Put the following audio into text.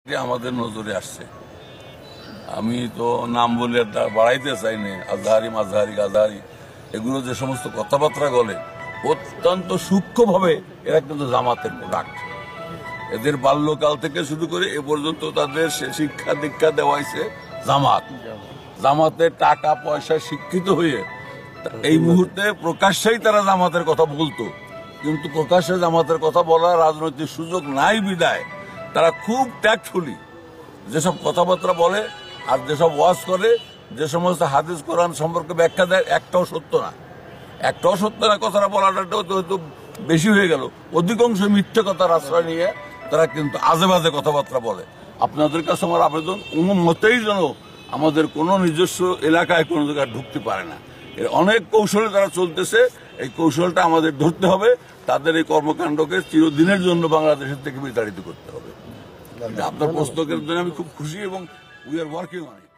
আমাদের নজরে আসছে। আমি তো নাম বলে বাড়াইতে চাইনি। আজহারি মাজহারি গাজহারি এগুলো যে সমস্ত কথাবার্তা বলে অত্যন্ত সূক্ষ্মভাবে এরা কিন্তু জামাতের প্রোডাক্ট। এদের বাল্যকাল থেকে শুরু করে এ পর্যন্ত তাদের শিক্ষা দীক্ষা দেওয়া হয়েছে জামাতের টাকা পয়সায় শিক্ষিত হয়ে এই মুহূর্তে প্রকাশ্যেই তারা জামাতের কথা বলতো, কিন্তু প্রকাশ্যে জামাতের কথা বলার রাজনৈতিক সুযোগ নাই বিদায় তারা খুব ট্যাক্টফুলি যেসব কথাবার্তা বলে আর যেসব ওয়াজ করে, যে সমস্ত হাদিস কোরআন সম্পর্কে ব্যাখ্যা দেয়, একটাও সত্য না কথাটা বলাটাও তো হয়তো বেশি হয়ে গেল। অধিকাংশ মিথ্যে কথার আশ্রয় নিয়ে তারা কিন্তু আজে বাজে কথাবার্তা বলে। আপনাদের কাছে আমার আবেদন, কোনো মতেই যেন আমাদের কোনো নিজস্ব এলাকায় কোনো জায়গায় ঢুকতে পারে না। এর অনেক কৌশলে তারা চলতেছে, এই কৌশলটা আমাদের ধরতে হবে। তাদের এই কর্মকাণ্ডকে চিরদিনের জন্য বাংলাদেশের থেকে বিতাড়িত করতে হবে। আপনার প্রশ্নের জন্য আমি খুব খুশি এবং we are working on it.